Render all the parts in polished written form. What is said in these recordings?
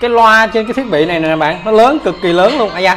Cái loa trên cái thiết bị này nè bạn, nó lớn, cực kỳ lớn luôn. Ai da,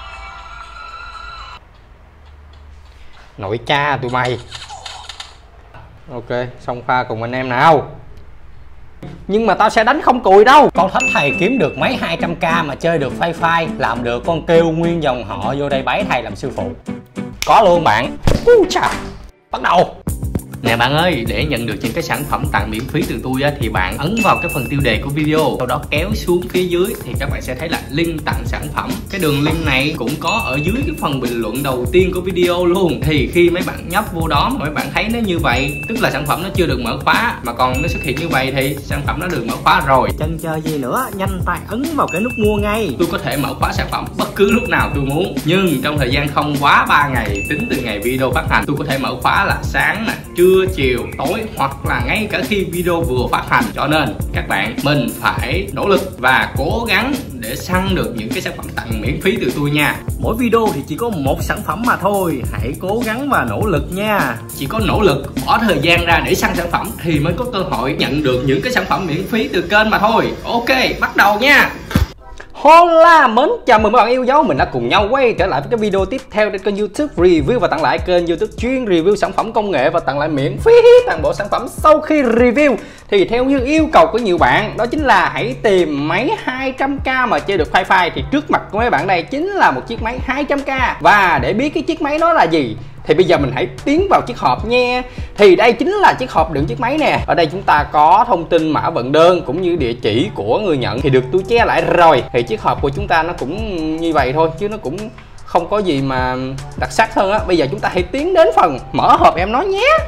nội cha tụi mày. Ok, xong pha cùng anh em nào. Nhưng mà tao sẽ đánh không cùi đâu. Con thách thầy kiếm được mấy 200k mà chơi được phai phai, làm được con kêu nguyên dòng họ vô đây bái thầy làm sư phụ. Có luôn bạn. Chà, bắt đầu. Nè bạn ơi, để nhận được những cái sản phẩm tặng miễn phí từ tôi á, thì bạn ấn vào cái phần tiêu đề của video, sau đó kéo xuống phía dưới thì các bạn sẽ thấy là link tặng sản phẩm. Cái đường link này cũng có ở dưới cái phần bình luận đầu tiên của video luôn. Thì khi mấy bạn nhấp vô đó mà mấy bạn thấy nó như vậy, tức là sản phẩm nó chưa được mở khóa, mà còn nó xuất hiện như vậy thì sản phẩm nó được mở khóa rồi. Chần chờ gì nữa, nhanh tay ấn vào cái nút mua ngay. Tôi có thể mở khóa sản phẩm bất cứ lúc nào tôi muốn, nhưng trong thời gian không quá 3 ngày tính từ ngày video phát hành. Tôi có thể mở khóa là sáng nè, trưa, chiều, tối, hoặc là ngay cả khi video vừa phát hành. Cho nên các bạn mình phải nỗ lực và cố gắng để săn được những cái sản phẩm tặng miễn phí từ tôi nha. Mỗi video thì chỉ có một sản phẩm mà thôi, hãy cố gắng và nỗ lực nha. Chỉ có nỗ lực bỏ thời gian ra để săn sản phẩm thì mới có cơ hội nhận được những cái sản phẩm miễn phí từ kênh mà thôi. Ok, bắt đầu nha. Hola, mến chào mừng các bạn yêu dấu, mình đã cùng nhau quay trở lại với cái video tiếp theo trên kênh YouTube review và tặng lại, kênh YouTube chuyên review sản phẩm công nghệ và tặng lại miễn phí toàn bộ sản phẩm sau khi review. Thì theo như yêu cầu của nhiều bạn, đó chính là hãy tìm máy 200k mà chơi được Fi-Fi. Thì trước mặt của mấy bạn đây chính là một chiếc máy 200k. Và để biết cái chiếc máy đó là gì thì bây giờ mình hãy tiến vào chiếc hộp nha. Thì đây chính là chiếc hộp đựng chiếc máy nè. Ở đây chúng ta có thông tin mã vận đơn cũng như địa chỉ của người nhận thì được tôi che lại rồi. Thì chiếc hộp của chúng ta nó cũng như vậy thôi, chứ nó cũng không có gì mà đặc sắc hơn á. Bây giờ chúng ta hãy tiến đến phần mở hộp em nói nhé.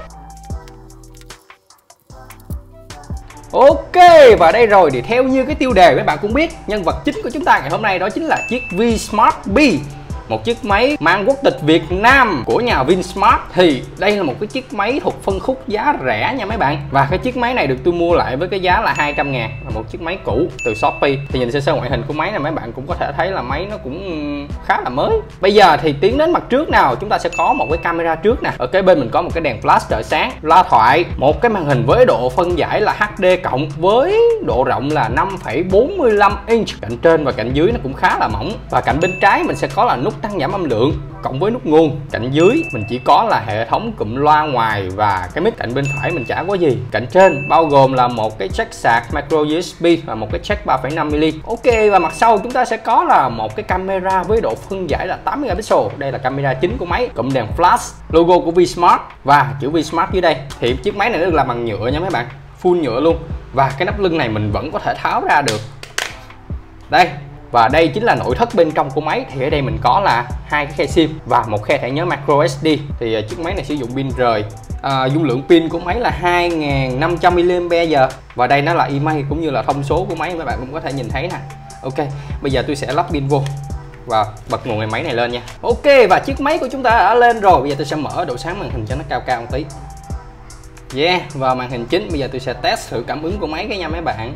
Ok, và đây rồi, thì theo như cái tiêu đề các bạn cũng biết, nhân vật chính của chúng ta ngày hôm nay đó chính là chiếc VSmart B, một chiếc máy mang quốc tịch Việt Nam của nhà Vinsmart. Thì đây là một cái chiếc máy thuộc phân khúc giá rẻ nha mấy bạn. Và cái chiếc máy này được tôi mua lại với cái giá là 200.000, là một chiếc máy cũ từ Shopee. Thì nhìn sơ sơ ngoại hình của máy này mấy bạn cũng có thể thấy là máy nó cũng khá là mới. Bây giờ thì tiến đến mặt trước nào, chúng ta sẽ có một cái camera trước nè. Ở kế bên mình có một cái đèn flash trợ sáng, loa thoại, một cái màn hình với độ phân giải là HD cộng với độ rộng là 5,45 inch. Cạnh trên và cạnh dưới nó cũng khá là mỏng. Và cạnh bên trái mình sẽ có là nút tăng giảm âm lượng cộng với nút nguồn. Cạnh dưới mình chỉ có là hệ thống cụm loa ngoài và cái mic. Cạnh bên phải mình chả có gì. Cạnh trên bao gồm là một cái jack sạc micro USB và một cái jack 3,5mm. Ok, và mặt sau chúng ta sẽ có là một cái camera với độ phân giải là 8 megapixel. Đây là camera chính của máy. Cụm đèn flash, logo của Vsmart và chữ Vsmart dưới đây. Thì chiếc máy này nó được làm bằng nhựa nha mấy bạn, full nhựa luôn. Và cái nắp lưng này mình vẫn có thể tháo ra được. Đây. Và đây chính là nội thất bên trong của máy. Thì ở đây mình có là hai cái khe sim và một khe thẻ nhớ micro SD. Thì chiếc máy này sử dụng pin rời. Dung lượng pin của máy là 2500 mAh. Và đây nó là email cũng như là thông số của máy, các bạn cũng có thể nhìn thấy nè. Ok, bây giờ tôi sẽ lắp pin vô và bật nguồn máy này lên nha. Ok, và chiếc máy của chúng ta đã lên rồi. Bây giờ tôi sẽ mở độ sáng màn hình cho nó cao cao một tí. Yeah, và màn hình chính. Bây giờ tôi sẽ test thử cảm ứng của máy cái nha mấy bạn.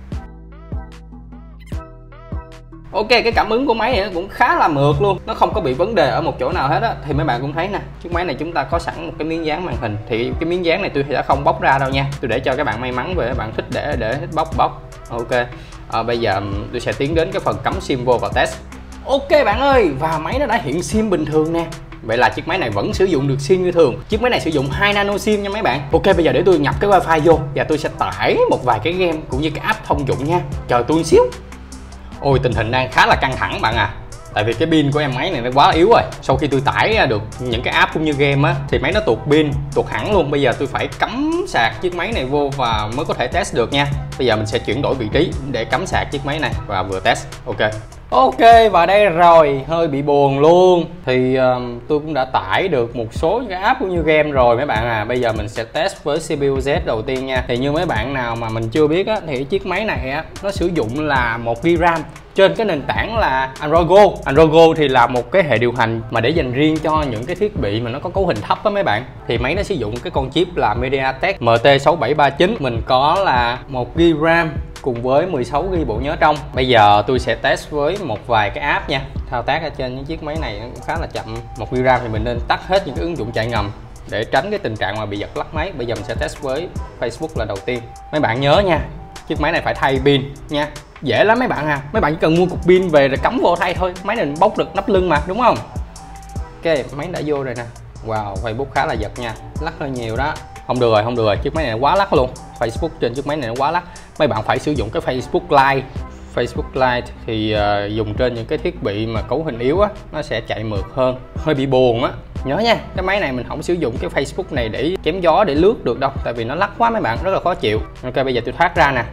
Ok, cái cảm ứng của máy này nó cũng khá là mượt luôn, nó không có bị vấn đề ở một chỗ nào hết á. Thì mấy bạn cũng thấy nè, chiếc máy này chúng ta có sẵn một cái miếng dán màn hình. Thì cái miếng dán này tôi sẽ không bóc ra đâu nha, tôi để cho các bạn may mắn về, các bạn thích để thích bóc. Ok, bây giờ tôi sẽ tiến đến cái phần cắm sim vô và test. Ok bạn ơi, và máy nó đã hiện sim bình thường nè. Vậy là chiếc máy này vẫn sử dụng được sim như thường. Chiếc máy này sử dụng 2 nano sim nha mấy bạn. Ok, bây giờ để tôi nhập cái wifi vô và tôi sẽ tải một vài cái game cũng như cái app thông dụng nha. Chờ tôi một xíu. Ôi, tình hình đang khá là căng thẳng bạn à. Tại vì cái pin của em máy này nó quá yếu rồi. Sau khi tôi tải ra được những cái app cũng như game á thì máy nó tuột pin, tuột hẳn luôn. Bây giờ tôi phải cắm sạc chiếc máy này vô và mới có thể test được nha. Bây giờ mình sẽ chuyển đổi vị trí để cắm sạc chiếc máy này và vừa test. Ok, và đây rồi, hơi bị buồn luôn. Thì tôi cũng đã tải được một số cái app cũng như game rồi mấy bạn à. Bây giờ mình sẽ test với CPU Z đầu tiên nha. Thì như mấy bạn nào mà mình chưa biết á, thì chiếc máy này á, nó sử dụng là 1GB RAM trên cái nền tảng là Android Go. Android Go thì là một cái hệ điều hành mà để dành riêng cho những cái thiết bị mà nó có cấu hình thấp á mấy bạn. Thì máy nó sử dụng cái con chip là MediaTek MT6739. Mình có là 1GB RAM cùng với 16GB bộ nhớ trong. Bây giờ tôi sẽ test với một vài cái app nha. Thao tác ở trên những chiếc máy này nó cũng khá là chậm. 1GB RAM thì mình nên tắt hết những cái ứng dụng chạy ngầm để tránh cái tình trạng mà bị giật lắc máy. Bây giờ mình sẽ test với Facebook là đầu tiên. Mấy bạn nhớ nha, chiếc máy này phải thay pin nha. Dễ lắm mấy bạn à, mấy bạn chỉ cần mua cục pin về rồi cắm vô thay thôi, máy này bóc được nắp lưng mà, đúng không? Ok, máy đã vô rồi nè. Wow, Facebook khá là giật nha, lắc hơi nhiều đó. Không được rồi, chiếc máy này quá lắc luôn. Facebook trên chiếc máy này nó quá lắc. Mấy bạn phải sử dụng cái Facebook Lite. Facebook Lite thì dùng trên những cái thiết bị mà cấu hình yếu á, nó sẽ chạy mượt hơn. Hơi bị buồn á. Nhớ nha, cái máy này mình không sử dụng cái Facebook này để chém gió, để lướt được đâu, tại vì nó lắc quá mấy bạn, rất là khó chịu. Ok, bây giờ tôi thoát ra nè.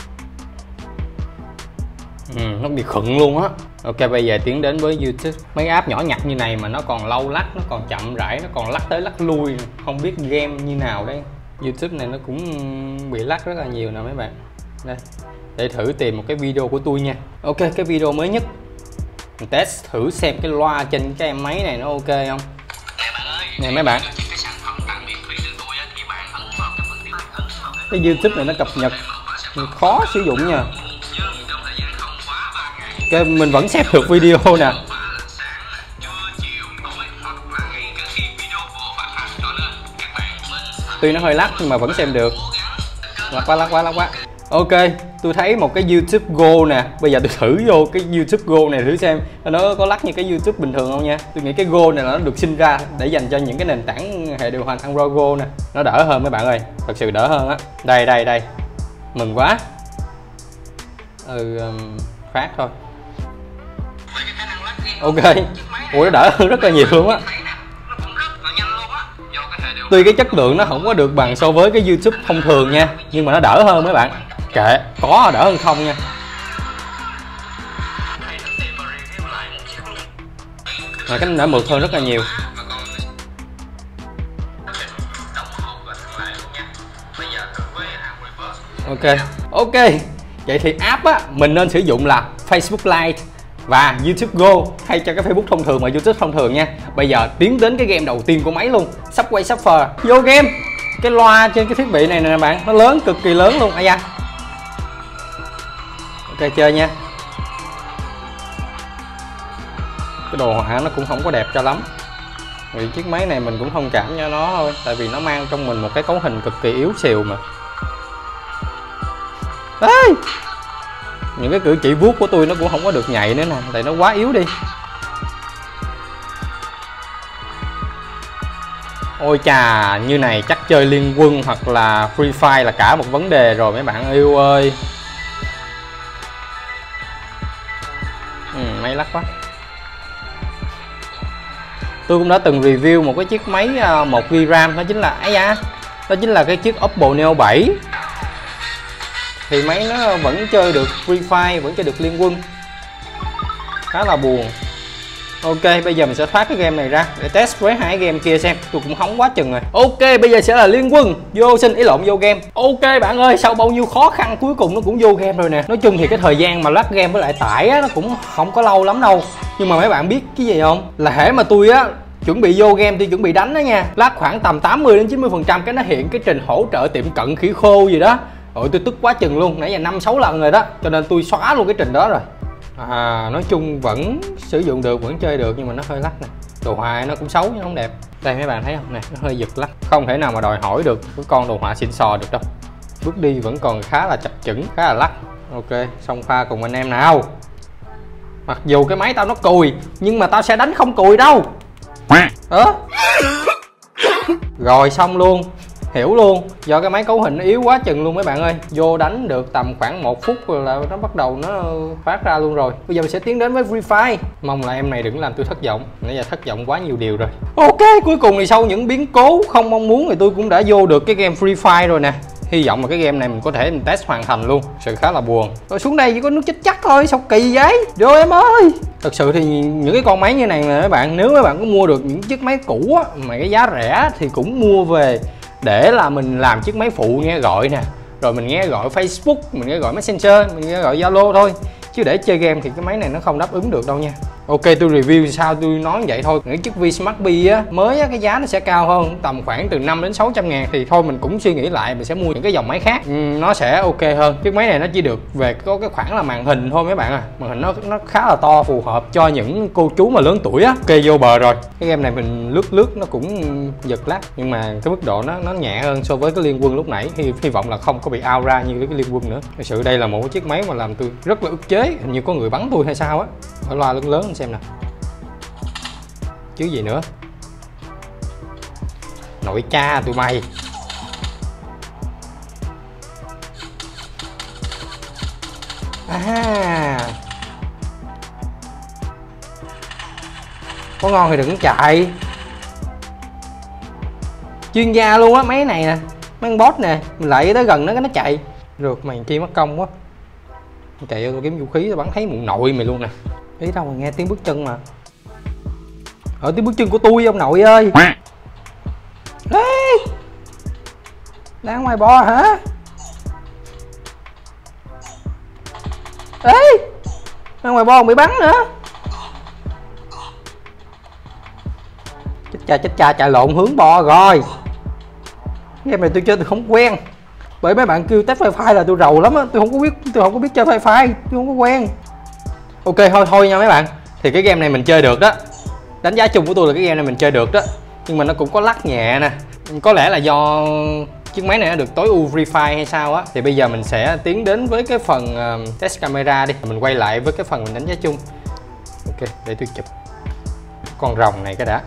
Nó bị khựng luôn á. Ok, bây giờ tiến đến với YouTube. Mấy app nhỏ nhặt như này mà nó còn lâu lắc, nó còn chậm rãi, nó còn lắc tới lắc lui, không biết game như nào đây. YouTube này nó cũng bị lắc rất là nhiều nè mấy bạn. Đây, để thử tìm một cái video của tôi nha. Ok, cái video mới nhất mình test thử xem cái loa trên cái em máy này nó ok không. Nè mấy bạn, cái YouTube này nó cập nhật khó sử dụng nha. Ok, mình vẫn xem được video nè. Tuy nó hơi lắc nhưng mà vẫn xem được. Lắc quá. Ok, tôi thấy một cái YouTube Go nè. Bây giờ tôi thử vô cái YouTube Go này thử xem nó có lắc như cái YouTube bình thường không nha. Tôi nghĩ cái Go này là nó được sinh ra để dành cho những cái nền tảng hệ điều hành Android Go nè. Nó đỡ hơn mấy bạn ơi, thật sự đỡ hơn á. Đây, mừng quá. Phát thôi. Ok, ủa nó đỡ hơn rất là nhiều luôn á. Tuy cái chất lượng nó không có được bằng so với cái YouTube thông thường nha, nhưng mà nó đỡ hơn mấy bạn. Kệ, có đỡ hơn không nha. Mà cái đã mượt hơn rất là nhiều. Ok, vậy thì app á mình nên sử dụng là Facebook Lite và YouTube Go thay cho cái Facebook thông thường và YouTube thông thường nha. Bây giờ tiến đến cái game đầu tiên của máy luôn, Subway Surfer. Vô game. Cái loa trên cái thiết bị này nè bạn, nó lớn, cực kỳ lớn luôn. Ai da. Ok, chơi nha. Cái đồ họa nó cũng không có đẹp cho lắm. Vì chiếc máy này mình cũng thông cảm cho nó thôi, tại vì nó mang trong mình một cái cấu hình cực kỳ yếu xìu mà. Ê! Những cái cử chỉ vuốt của tôi nó cũng không có được nhạy nữa nè, tại nó quá yếu đi. Ôi chà, như này chắc chơi Liên Quân hoặc là Free Fire là cả một vấn đề rồi mấy bạn yêu ơi. Máy lắc quá. Tôi cũng đã từng review một cái chiếc máy 1GB RAM, đó chính là đó chính là cái chiếc Oppo Neo 7. Thì máy nó vẫn chơi được Free Fire, vẫn chơi được Liên Quân. Khá là buồn. Ok, bây giờ mình sẽ thoát cái game này ra để test với hai game kia xem. Tôi cũng hóng quá chừng rồi. Ok, bây giờ sẽ là Liên Quân. Vô game. Ok bạn ơi, sau bao nhiêu khó khăn cuối cùng nó cũng vô game rồi nè. Nói chung thì cái thời gian mà lát game với lại tải á, nó cũng không có lâu lắm đâu. Nhưng mà mấy bạn biết cái gì không? Là hễ mà tôi á chuẩn bị vô game, tôi chuẩn bị đánh đó nha, lát khoảng tầm 80 đến 90% cái nó hiện cái trình hỗ trợ tiệm cận khỉ khô gì đó. Ôi tôi tức quá chừng luôn, nãy giờ 5-6 lần rồi đó, cho nên tôi xóa luôn cái trình đó rồi. Nói chung vẫn sử dụng được, vẫn chơi được, nhưng mà nó hơi lắc nè. Đồ họa nó cũng xấu nhưng không đẹp. Đây mấy bạn thấy không nè, nó hơi giật lắc, không thể nào mà đòi hỏi được cái con đồ họa xịn sò được đâu. Bước đi vẫn còn khá là chập chững, khá là lắc. Ok, xong pha cùng anh em nào. Mặc dù cái máy tao nó cùi, nhưng mà tao sẽ đánh không cùi đâu. Rồi xong luôn. Hiểu luôn, do cái máy cấu hình nó yếu quá chừng luôn mấy bạn ơi. Vô đánh được tầm khoảng 1 phút rồi là nó bắt đầu nó phát ra luôn rồi. Bây giờ mình sẽ tiến đến với Free Fire. Mong là em này đừng làm tôi thất vọng. Nãy giờ thất vọng quá nhiều điều rồi. Ok, cuối cùng thì sau những biến cố không mong muốn thì tôi cũng đã vô được cái game Free Fire rồi nè. Hy vọng là cái game này mình có thể mình test hoàn thành luôn. Sự khá là buồn. Rồi xuống đây chỉ có nước chết chắc thôi, sao kỳ vậy? Vô em ơi. Thật sự thì những cái con máy như này nè mấy bạn, nếu mấy bạn có mua được những chiếc máy cũ á, mà cái giá rẻ thì cũng mua về để là mình làm chiếc máy phụ nghe gọi nè, rồi mình nghe gọi Facebook, mình nghe gọi Messenger, mình nghe gọi Zalo thôi, chứ để chơi game thì cái máy này nó không đáp ứng được đâu nha. Ok, tôi review sao tôi nói vậy thôi. Những chiếc V Smart B á, mới á, cái giá nó sẽ cao hơn tầm khoảng từ 5 đến 600 ngàn. Thì thôi mình cũng suy nghĩ lại, mình sẽ mua những cái dòng máy khác, nó sẽ ok hơn. Chiếc máy này nó chỉ được về có cái khoảng là màn hình thôi mấy bạn à. Màn hình nó khá là to, phù hợp cho những cô chú mà lớn tuổi á. Ok, vô bờ rồi. Cái game này mình lướt nó cũng giật lắc, nhưng mà cái mức độ nó nhẹ hơn so với cái Liên Quân lúc nãy. Hy vọng là không có bị out ra như cái Liên Quân nữa. Thực sự đây là một cái chiếc máy mà làm tôi rất là ức chế. Hình như có người bắn tôi hay sao á. Ở loa lớn lớn xem nè, chứ gì nữa. Nội cha tụi mày. Có ngon thì đừng chạy. Chuyên gia luôn á, mấy này nè, mấy con boss nè, mình lại tới gần nó cái nó chạy. Được mày chi mất công quá. Chạy tôi kiếm vũ khí tôi bắn thấy mụn nội mày luôn nè. Ý đâu mà nghe tiếng bước chân mà. Tiếng bước chân của tôi ông nội ơi. Ê, đang ngoài bò hả? Ê, đang ngoài bò bị bắn nữa. Chết cha chạy lộn hướng bò rồi. Game này tôi chơi tôi không quen. Bởi mấy bạn kêu test wifi là tôi rầu lắm á, tôi không có biết chơi wifi, tôi không có quen. Ok thôi nha mấy bạn. Thì cái game này mình chơi được đó. Đánh giá chung của tôi là cái game này mình chơi được đó. Nhưng mà nó cũng có lắc nhẹ nè. Có lẽ là do chiếc máy này nó được tối ưu Free Fire hay sao á. Thì bây giờ mình sẽ tiến đến với cái phần test camera đi. Mình quay lại với cái phần mình đánh giá chung. Ok, để tôi chụp con rồng này cái đã.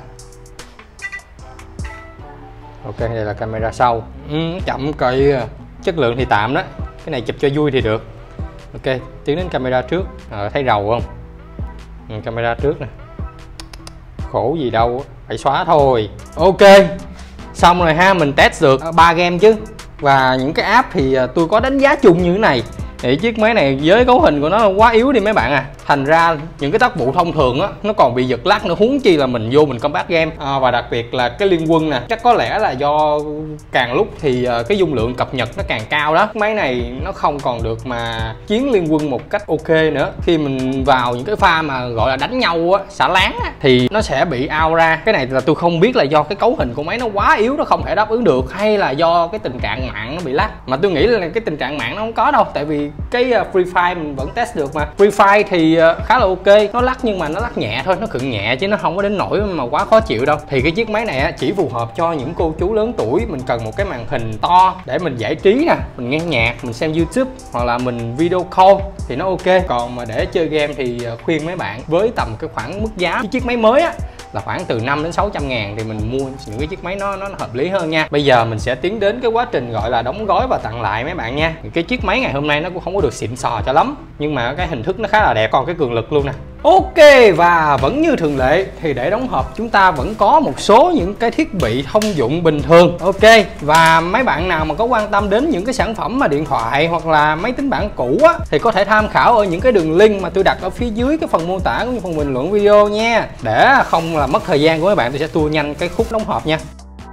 Ok, đây là camera sau. Chậm cậy. Chất lượng thì tạm đó. Cái này chụp cho vui thì được. Ok, tiến đến camera trước. Thấy rầu không? Camera trước nè. Khổ gì đâu, phải xóa thôi. Ok, xong rồi ha, mình test được 3 game chứ. Và những cái app thì tôi có đánh giá chung như thế này. Thì chiếc máy này với cấu hình của nó quá yếu đi mấy bạn à. Thành ra những cái tác vụ thông thường á, nó còn bị giật lag nữa, huống chi là mình vô mình combat game. Và đặc biệt là cái Liên Quân nè, chắc có lẽ là do càng lúc thì cái dung lượng cập nhật nó càng cao đó. Máy này nó không còn được mà chiến Liên Quân một cách ok nữa. Khi mình vào những cái pha mà gọi là đánh nhau á, xả láng á, thì nó sẽ bị out ra. Cái này là tôi không biết là do cái cấu hình của máy nó quá yếu, nó không thể đáp ứng được, hay là do cái tình trạng mạng nó bị lag. Mà tôi nghĩ là cái tình trạng mạng nó không có đâu, tại vì cái Free Fire mình vẫn test được mà. Free Fire thì khá là ok, nó lắc nhưng mà nó lắc nhẹ thôi, nó khựng nhẹ chứ nó không có đến nỗi mà quá khó chịu đâu. Thì cái chiếc máy này chỉ phù hợp cho những cô chú lớn tuổi, mình cần một cái màn hình to để mình giải trí nè, mình nghe nhạc, mình xem YouTube hoặc là mình video call thì nó ok. Còn mà để chơi game thì khuyên mấy bạn với tầm cái khoảng mức giá cái chiếc máy mới á là khoảng từ 5 đến 600 ngàn thì mình mua những cái chiếc máy nó hợp lý hơn nha. Bây giờ mình sẽ tiến đến cái quá trình gọi là đóng gói và tặng lại mấy bạn nha. Cái chiếc máy ngày hôm nay nó cũng không có được xịn sò cho lắm, nhưng mà cái hình thức nó khá là đẹp, còn cái cường lực luôn nè. Ok, và vẫn như thường lệ thì để đóng hộp chúng ta vẫn có một số những cái thiết bị thông dụng bình thường. Ok, và mấy bạn nào mà có quan tâm đến những cái sản phẩm mà điện thoại hoặc là máy tính bảng cũ á thì có thể tham khảo ở những cái đường link mà tôi đặt ở phía dưới cái phần mô tả cũng như phần bình luận video nha. Để không là mất thời gian của mấy bạn, tôi sẽ tua nhanh cái khúc đóng hộp nha.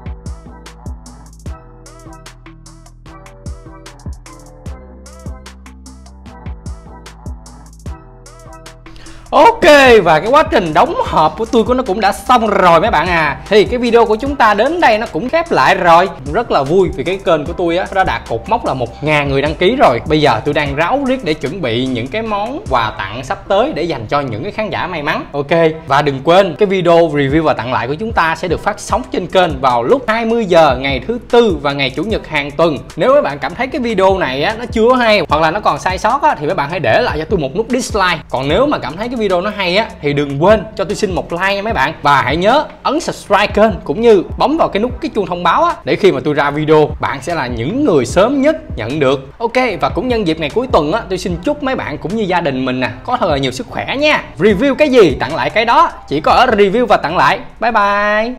Ok, và cái quá trình đóng hộp của tôi nó cũng đã xong rồi mấy bạn à. Thì cái video của chúng ta đến đây nó cũng khép lại rồi. Rất là vui vì cái kênh của tôi á đã đạt cột mốc là 1000 người đăng ký rồi. Bây giờ tôi đang ráo riết để chuẩn bị những cái món quà tặng sắp tới để dành cho những cái khán giả may mắn. Ok, và đừng quên cái video review và tặng lại của chúng ta sẽ được phát sóng trên kênh vào lúc 20 giờ ngày thứ Tư và ngày Chủ nhật hàng tuần. Nếu mấy bạn cảm thấy cái video này á nó chưa hay hoặc là nó còn sai sót á thì mấy bạn hãy để lại cho tôi một nút dislike. Còn nếu mà cảm thấy cái video nó hay á thì đừng quên cho tôi xin một like nha mấy bạn, và hãy nhớ ấn subscribe kênh cũng như bấm vào cái chuông thông báo á để khi mà tôi ra video bạn sẽ là những người sớm nhất nhận được. Ok, và cũng nhân dịp ngày cuối tuần á tôi xin chúc mấy bạn cũng như gia đình mình nè có thật là nhiều sức khỏe nha. Review cái gì tặng lại cái đó, chỉ có ở review và tặng lại. Bye bye.